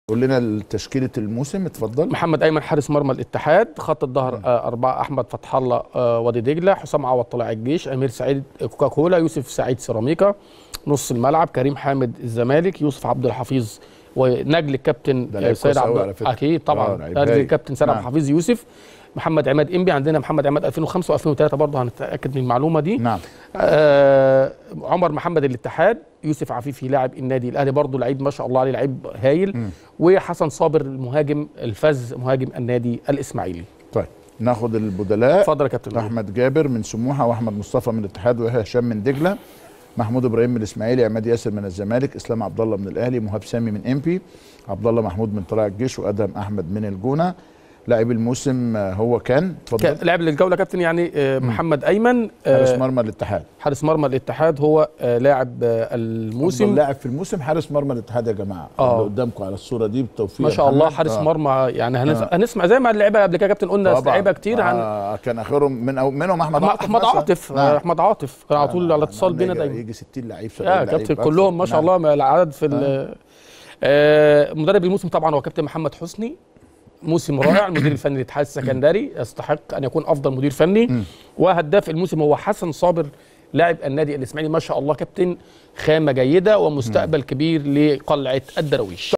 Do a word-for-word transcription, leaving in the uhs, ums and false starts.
قول لنا تشكيله الموسم اتفضل. محمد ايمن حارس مرمى الاتحاد، خط الظهر آه اربعه، احمد فتح الله آه وادي دجله، حسام عوض طلائع الجيش، امير سعيد كوكاكولا، يوسف سعيد سيراميكا. نص الملعب كريم حامد الزمالك، يوسف عبد الحفيظ، ونجل الكابتن سيد عبد اكيد طبعا نجل الكابتن سيد عبد الحفيظ يوسف. محمد عماد انبي، عندنا محمد عماد ألفين وخمسة وألفين وثلاثة برضه هنتاكد من المعلومه دي. نعم. آه عمر محمد الاتحاد، يوسف عفيفي لاعب النادي الاهلي برضه لعيب ما شاء الله عليه، لعيب هايل. م. وحسن صابر المهاجم الفز مهاجم النادي الاسماعيلي. طيب ناخد البدلاء. اتفضل يا كابتن. احمد جابر من سموحه، واحمد مصطفى من الاتحاد، ويحيى هشام من دجله، محمود ابراهيم من الاسماعيلي، عماد ياسر من الزمالك، اسلام عبد الله من الاهلي، مهاب سامي من امبي، عبد الله محمود من طلائع الجيش، وادهم احمد من الجونه. لاعب الموسم هو كان اتفضل. لاعب الجوله كابتن يعني محمد ايمن حارس مرمى الاتحاد. حارس مرمى الاتحاد هو لاعب الموسم، افضل لاعب في الموسم حارس مرمى الاتحاد يا جماعه. اللي قدامكم على الصوره دي بالتوفيق ما شاء الله حارس آه. مرمى يعني هنس... آه. هنسمع زي ما اللعيبه قبل كده كابتن قلنا لعيبه كتير عن آه كان اخرهم من أو منهم احمد عاطف. احمد عاطف نعم. احمد عاطف كان على طول على اتصال بينا دايما. يجي ستين لعيب يا كابتن كلهم ما شاء الله نعم. العدد في آه. آه مدرب الموسم طبعا هو كابتن محمد حسني، موسم رائع. المدير الفني للاتحاد السكندري يستحق ان يكون افضل مدير فني. م. وهداف الموسم هو حسن صابر لاعب النادي الاسماعيلي، ما شاء الله كابتن خامه جيده ومستقبل م. كبير لقلعه الدراويش.